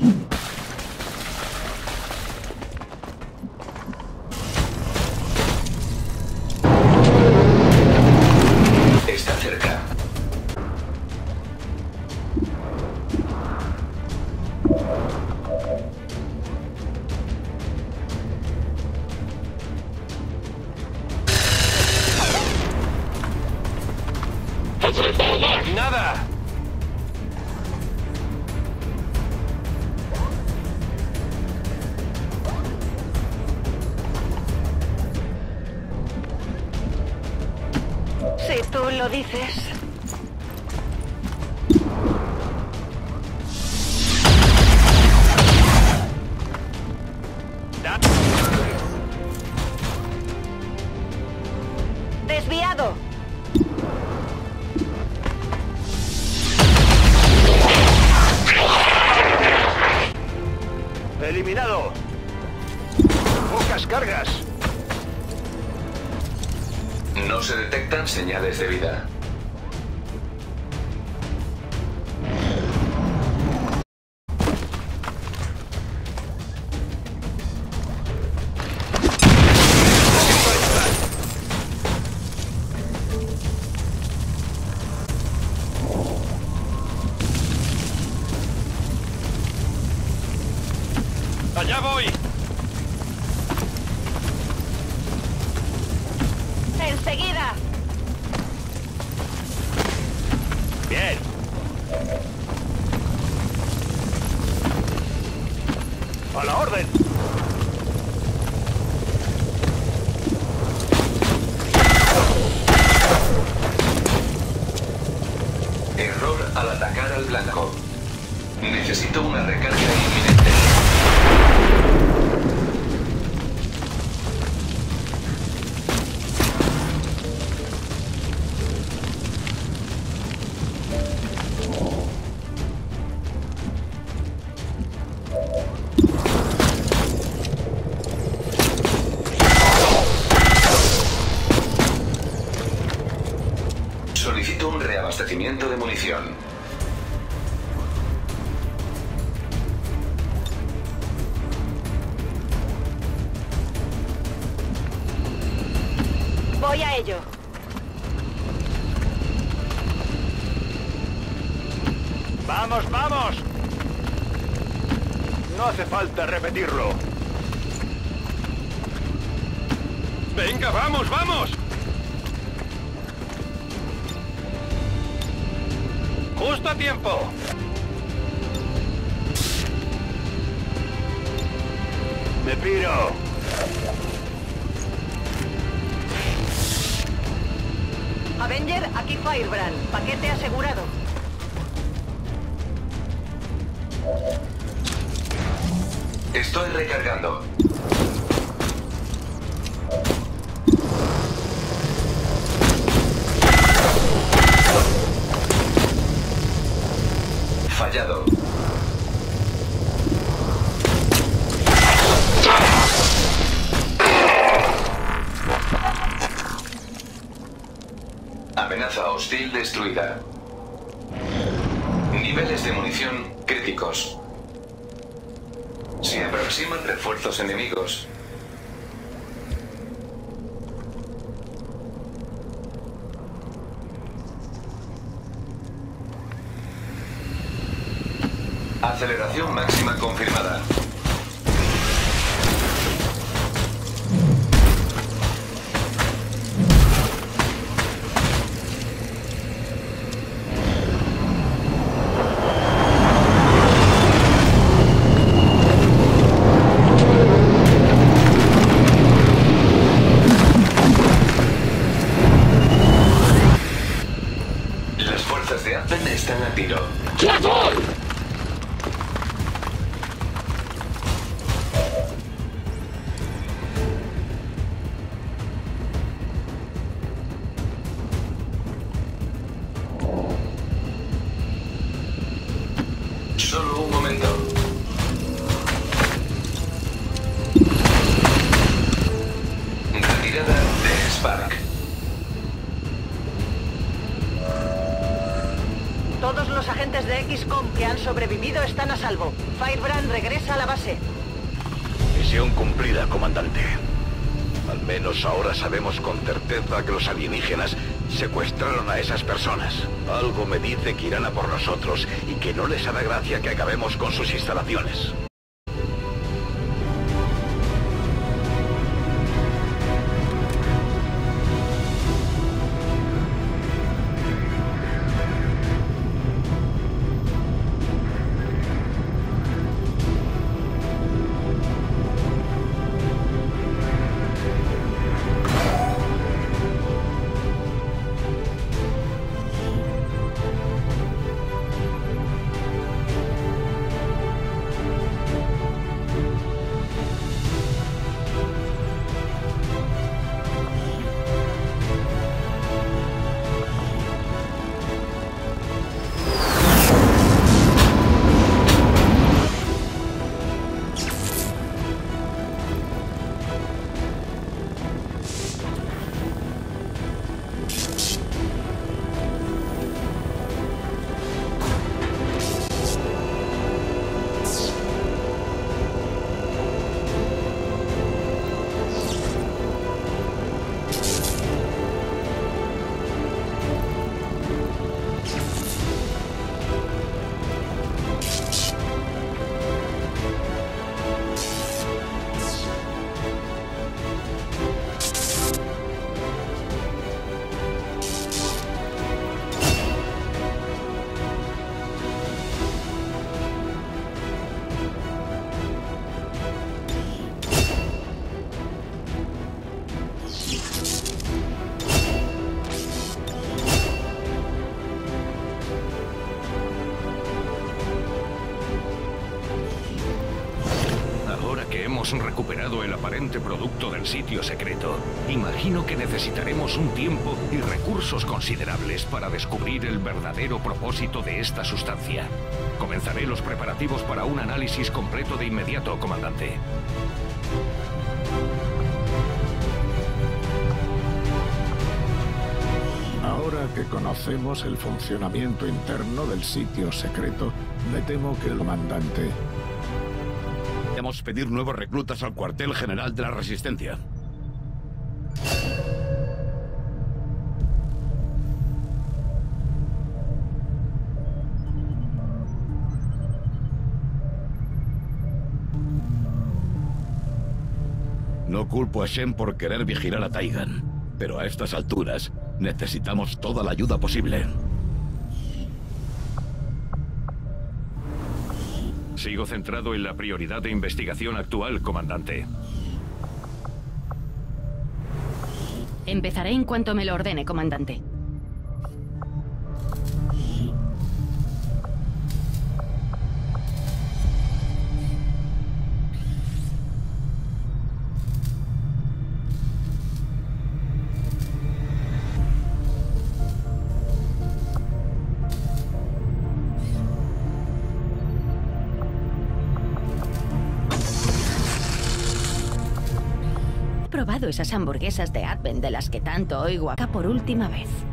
Está cerca. ¡Nada! Si tú lo dices. Desviado. ¡Eliminado! ¡Pocas cargas! No se detectan señales de vida. ¡Allá voy! Enseguida. ¡Bien! ¡A la orden! Error al atacar al blanco. Necesito una recarga inminente. Solicito un reabastecimiento de munición. Voy a ello. ¡Vamos, vamos! No hace falta repetirlo. ¡Venga, vamos, vamos! ¡Justo a tiempo! ¡Me piro! Avenger, aquí Firebrand. Paquete asegurado. Estoy recargando. Fallado. Amenaza hostil destruida. Niveles de munición críticos. Se aproximan refuerzos enemigos. Aceleración máxima confirmada. Las fuerzas de Advent están a tiro. Solo un momento. Retirada de Spark. Todos los los agentes de XCOM que han sobrevivido están a salvo. Firebrand regresa a la base. Misión cumplida, comandante. Al menos ahora sabemos con certeza que los alienígenas secuestraron a esas personas. Algo me dice que irán a por nosotros y que no les hará gracia que acabemos con sus instalaciones. Recuperado el aparente producto del sitio secreto, imagino que necesitaremos un tiempo y recursos considerables para descubrir el verdadero propósito de esta sustancia. Comenzaré los preparativos para un análisis completo de inmediato, comandante. Ahora que conocemos el funcionamiento interno del sitio secreto, me temo que el comandante... Debemos pedir nuevos reclutas al cuartel general de la Resistencia. No culpo a Shen por querer vigilar a Taigan, pero a estas alturas necesitamos toda la ayuda posible. Sigo centrado en la prioridad de investigación actual, comandante. Empezaré en cuanto me lo ordene, comandante. He probado esas hamburguesas de Advent de las que tanto oigo acá por última vez.